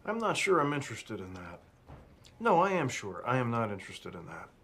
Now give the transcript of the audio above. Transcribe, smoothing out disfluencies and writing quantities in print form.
I'm not sure I'm interested in that. No, I am sure. I am not interested in that.